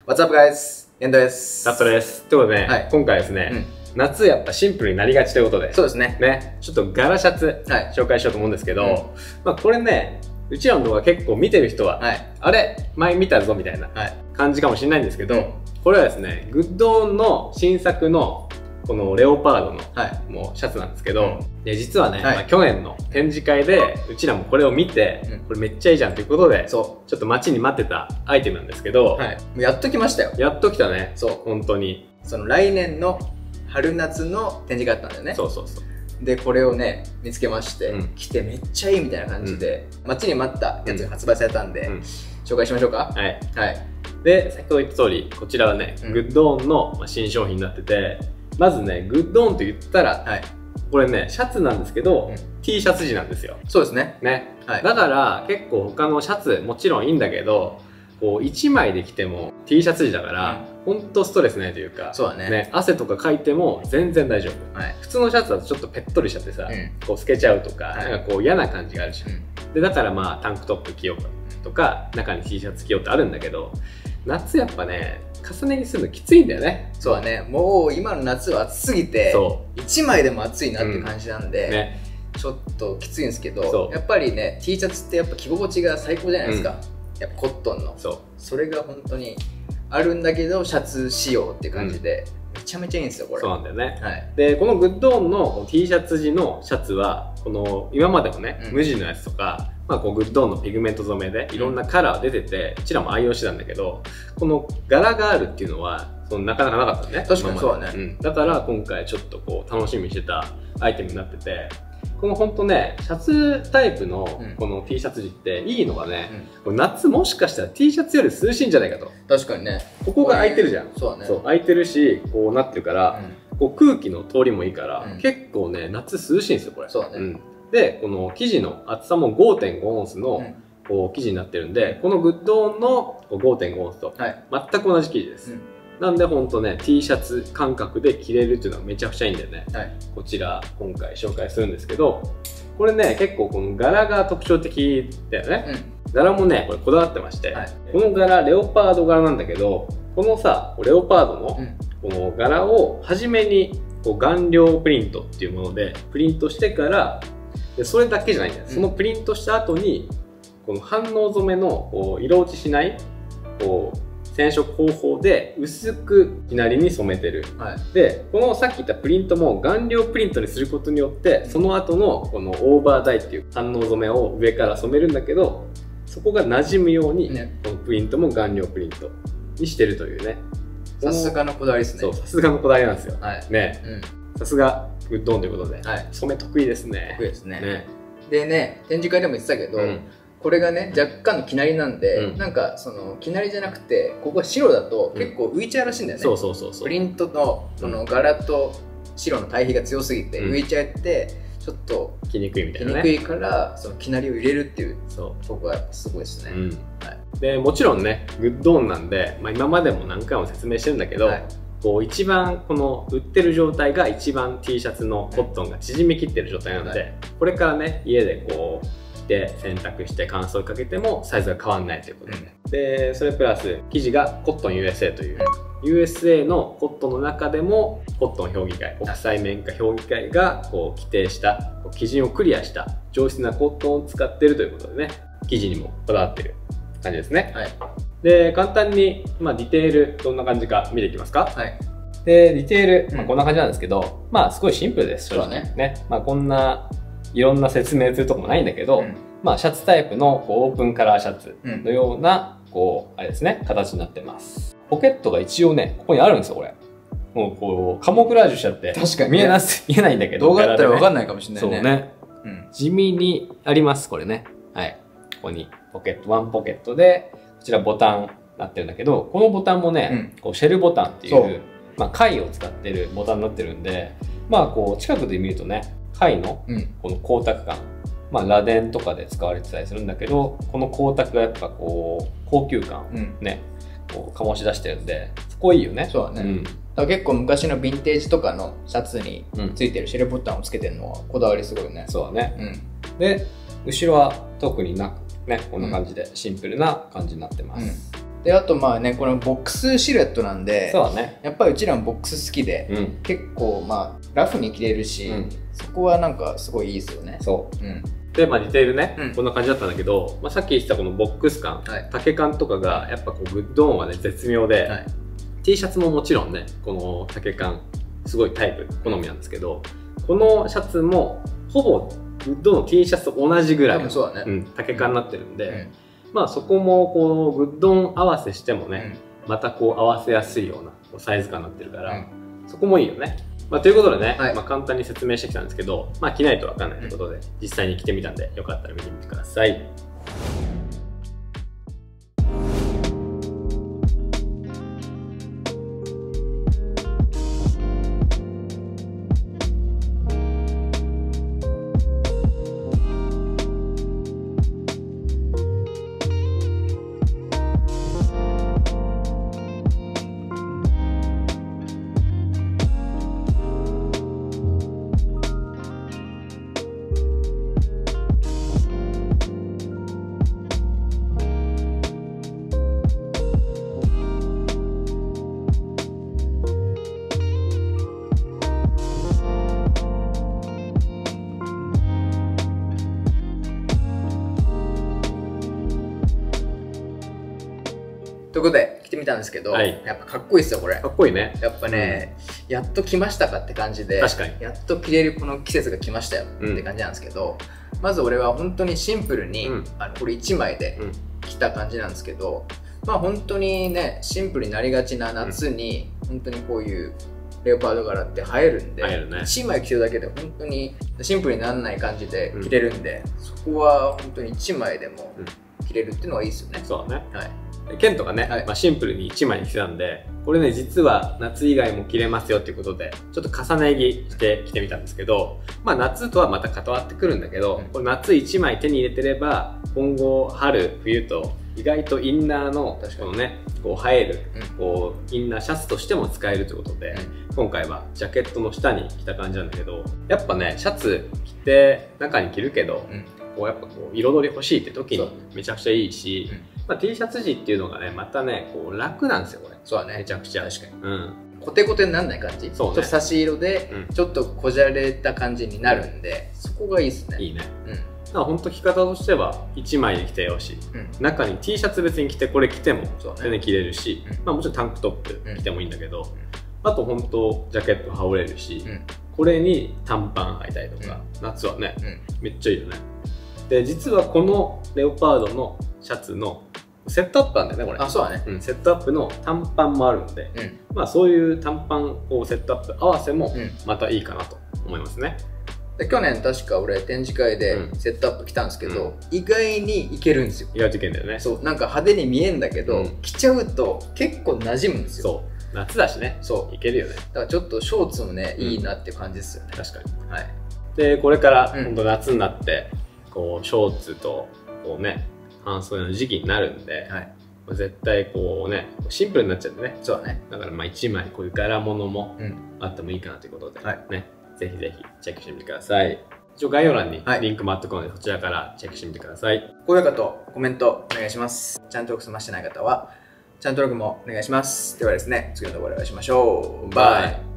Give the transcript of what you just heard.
What's up guys? エンドです。 ラストです。ということで、はい、今回ですね、夏やっぱシンプルになりがちということで、 そうですね。 ちょっと柄シャツ、紹介しようと思うんですけど、まあこれね、うちらの動画結構見てる人は、あれ前見たぞみたいな感じかもしれないんですけど、これはですね、グッドオンの新作のこのレオパードのもうシャツなんですけど、実はね、去年の展示会でうちらもこれを見て、これめっちゃいいじゃんということで、ちょっと待ちに待ってたアイテムなんですけど、 やっと来ましたよ。 やっと来たね。そう、本当に。 その来年の春夏の展示会あったんだよね。 そうそうそう。 で、これをね、見つけまして、来てめっちゃいいみたいな感じで、待ちに待ったやつが発売されたんで、紹介しましょうか。はい。 で、先ほど言った通り、こちらはね、グッドオンの新商品になってて、まずね、グッドオンと言ったら、これね、シャツなんですけど、T シャツ地なんですよ。 そうですね。 だから結構他のシャツもちろんいいんだけど、こう1枚で着ても T シャツ地だから、ほんとストレスないというか、 そうだね。 汗とかかいても全然大丈夫。普通のシャツだとちょっとぺっとりしちゃってさ、こう透けちゃうとか、なんかこう嫌な感じがあるじゃん。で、だからまあタンクトップ着ようとか、中に T シャツ着ようってあるんだけど、夏やっぱね、重ね着するのきついんだよね。 そうだね。もう今の夏は暑すぎて、1枚でも暑いなって感じなんで、ちょっときついんですけど、やっぱりね、T シャツってやっぱ着心地が最高じゃないですか。やっぱコットンの。それが本当にあるんだけど、シャツ仕様って感じで、めちゃめちゃいいんですよ、これ。 そうなんだよね。で、このグッドオンの T シャツ地のシャツは、この今までもね、無地のやつとか、まあこうグッドオンのピグメント染めでいろんなカラー出てて、うちらも愛用してたんだけど、この柄があるっていうのはなかなかなかったね。 確かにそうだね。 だから今回ちょっとこう楽しみにしてたアイテムになってて、このほんとね、シャツタイプのこの T シャツ地っていいのがね、夏もしかしたら T シャツより涼しいんじゃないかと。 確かにね。 ここが空いてるじゃん。 そうだね。 そう、空いてるし、こうなってるから、こう空気の通りもいいから、結構ね、夏涼しいんですよ、これ。 そうだね。 で、この生地の厚さも 5.5 オンスのこう生地になってるんで、このグッドオンの 5.5 オンスと全く同じ生地です。なんでほんとね、T シャツ感覚で着れるっていうのはめちゃくちゃいいんだよね。こちら今回紹介するんですけど、これね、結構この柄が特徴的だよね。柄もね、これこだわってまして、この柄レオパード柄なんだけど、このさ、レオパードのこの柄を初めにこう顔料プリントっていうものでプリントしてから、でそれだけじゃないんだよ。そのプリントした後にこの反応染めのこう色落ちしないこう染色方法で薄く生成りに染めてる。でこのさっき言ったプリントも顔料プリントにすることによってその後のこのオーバーダイっていう反応染めを上から染めるんだけど、そこが馴染むようにこのプリントも顔料プリントにしてるというね。 さすがのこだわりですね。 そう、さすがのこだわりなんですよ。ね、さすがグッドオンということで、染め得意ですね。 得意ですね。でね、展示会でも言ってたけど、これがね、若干の生成りなんで、なんかその生成りじゃなくて、ここ白だと結構浮いちゃうらしいんだよね。プリントのこの柄と白の対比が強すぎて浮いちゃって、ちょっと着にくいみたいなね。 着にくいから、その生成りを入れるっていうとこがやっぱすごいですね。 でもちろんね、グッドオンなんで、まあ、今までも何回も説明してるんだけど、こう一番この売ってる状態が一番 T シャツのコットンが縮みきってる状態なので、これからね家でこう着て洗濯して乾燥かけてもサイズが変わんないということで、それプラス生地がコットン USA という、USA のコットンの中でもコットン評議会、国際綿花評議会がこう規定した基準をクリアした上質なコットンを使っているということでね、生地にもこだわってる感じですね。で、簡単に、まあ、ディテールどんな感じか見ていきますか。で、ディテール、まあ、こんな感じなんですけど、まあすごいシンプルです。 そうだね。 まあこんないろんな説明するとこもないんだけど、まあシャツタイプのこうオープンカラーシャツのような、こう、あれですね、形になってます。ポケットが一応ね、ここにあるんですよ、これ。もうこう、カモフラージュしちゃって。 確かに、 見えないんだけど。 動画だったらわかんないかもしれないね。 そうね。地味にあります、これね。はい。ここにポケット、ワンポケットで、こちらボタンになってるんだけど、このボタンもね、こうシェルボタンっていう、まあ貝を使ってるボタンになってるんで、まあこう近くで見るとね、貝のこの光沢感、まあ螺鈿とかで使われてたりするんだけど、この光沢がやっぱこう高級感ね、こう醸し出してるんで、そこいいよね。 そうだね。だから結構昔のヴィンテージとかのシャツについてるシェルボタンをつけてるのはこだわりすごいね。 そうだね。で、後ろは特になくね、こんな感じでシンプルな感じになってます。 であとまあねこのボックスシルエットなんで、 そうだね、 やっぱりうちらもボックス好きで、結構まあラフに着れるし、そこはなんかすごいいいですよね。 そう、で、まあ、ディテールね、こんな感じだったんだけど、まあ、さっき言ってたこのボックス感、丈感とかがやっぱこうグッドオンはね絶妙で、T シャツももちろんねこの丈感すごいタイプ好みなんですけど、このシャツもほぼグッドオンの T シャツと同じぐらいの丈感になってるんで、まあそこもこうグッドオン合わせしてもね、またこう合わせやすいようなサイズ感になってるから、そこもいいよね。まあ、ということでね、まあ簡単に説明してきたんですけど、まあ着ないと分かんないということで、実際に着てみたんでよかったら見てみてください。 ということで着てみたんですけど、やっぱかっこいいですよこれ。 かっこいいね。 やっぱね、やっと来ましたかって感じで、 確かにやっと着れるこの季節が来ましたよって感じなんですけど、まず俺は本当にシンプルに、これ1枚で着た感じなんですけど、まあ本当にねシンプルになりがちな夏に、本当にこういうレオパード柄って映えるんで、1枚着てるだけで本当にシンプルにならない感じで着れるんで、そこは本当に1枚でも着れるっていうのはいいですよね。 そうだね。ケントがね、まあシンプルに1枚に着てたんで、これね実は夏以外も着れますよっていうことでちょっと重ね着して着てみたんですけど、まあ夏とはまた関わってくるんだけど、これ夏1枚手に入れてれば今後春冬と意外とインナーのこのねこう映えるこうインナーシャツとしても使えるということで、今回はジャケットの下に着た感じなんだけど、やっぱねシャツ着て中に着るけど、こうやっぱこう彩り欲しいって時にめちゃくちゃいいし、まあ、T シャツ地っていうのがねまたねこう楽なんですよこれ。 そうだね、 めちゃくちゃ確かに、 コテコテにならない感じ、ちょっと差し色でちょっとこじゃれた感じになるんで、そこがいいですね。 いいね。だから本当着方としては1枚で着てよし、中に T シャツ別に着てこれ着ても全然着れるし、まあもちろんタンクトップ着てもいいんだけど、あと本当ジャケット羽織れるし、これに短パン履いたりとか、夏はね、めっちゃいいよね。で実はこのレオパードのシャツのセットアップなんだよねこれ。 あ、そうだね、 セットアップの短パンもあるので、まあそういう短パンをセットアップ合わせもまたいいかなと思いますね。 で去年確か俺展示会でセットアップ着たんですけど、意外にいけるんですよ。 意外といけんだよね。 そう、なんか派手に見えんだけど、着ちゃうと結構馴染むんですよ。 そう夏だしね、そういけるよね。 だからちょっとショーツもね、いいなっていう感じですよね。 確かに。でこれから本当夏になってこうショーツとこうね半袖の時期になるんで、絶対こうねシンプルになっちゃってね。 そうだね。 だからまあ1枚こういう柄物もあってもいいかなということで、ねぜひぜひチェックしてみてください。一応概要欄にリンクもあってくるので、そちらからチェックしてみてください。 高評価とコメントお願いします。チャンネル登録済ましてない方はチャンネル登録もお願いします。ではですね、次の動画でお会いしましょう。バイ。